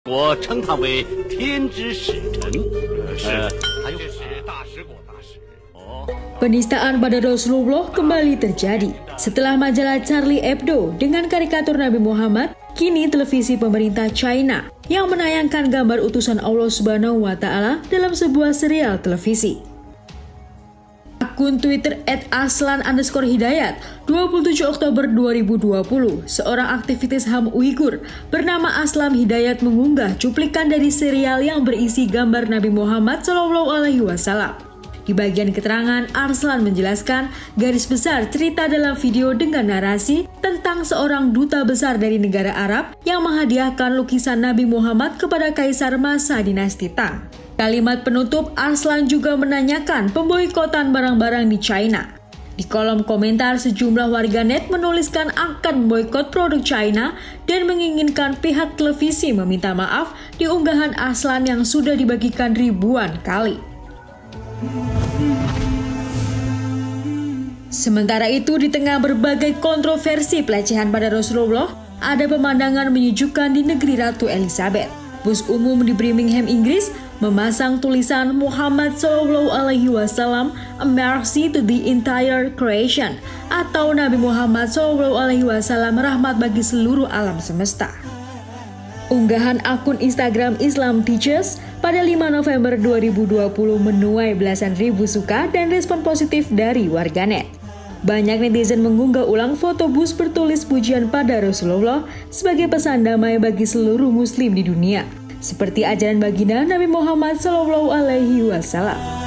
我称他为天之使臣。他又是大使国大使。 Penistaan pada Rasulullah kembali terjadi setelah majalah Charlie Hebdo dengan karikatur Nabi Muhammad. Kini televisi pemerintah China yang menayangkan gambar utusan Allah Subhanahu wa Ta'ala dalam sebuah serial televisi. Akun Twitter @aslan_hidayat 27 Oktober 2020, seorang aktivis HAM Uighur bernama Aslam Hidayat mengunggah cuplikan dari serial yang berisi gambar Nabi Muhammad SAW. Di bagian keterangan, Arslan menjelaskan garis besar cerita dalam video dengan narasi tentang seorang duta besar dari negara Arab yang menghadiahkan lukisan Nabi Muhammad kepada kaisar masa dinasti Tang. Kalimat penutup, Arslan juga menanyakan pemboikotan barang-barang di China. Di kolom komentar, sejumlah warganet menuliskan akan memboikot produk China dan menginginkan pihak televisi meminta maaf di unggahan Arslan yang sudah dibagikan ribuan kali. Sementara itu, di tengah berbagai kontroversi pelecehan pada Rasulullah, ada pemandangan menyejukkan di negeri Ratu Elizabeth. Bus umum di Birmingham, Inggris, memasang tulisan Muhammad SAW, a mercy to the entire creation, atau Nabi Muhammad SAW, rahmat bagi seluruh alam semesta. Unggahan akun Instagram Islam Teachers pada 5 November 2020 menuai belasan ribu suka dan respon positif dari warganet. Banyak netizen mengunggah ulang foto bus bertulis pujian pada Rasulullah sebagai pesan damai bagi seluruh muslim di dunia, seperti ajaran baginda Nabi Muhammad SAW.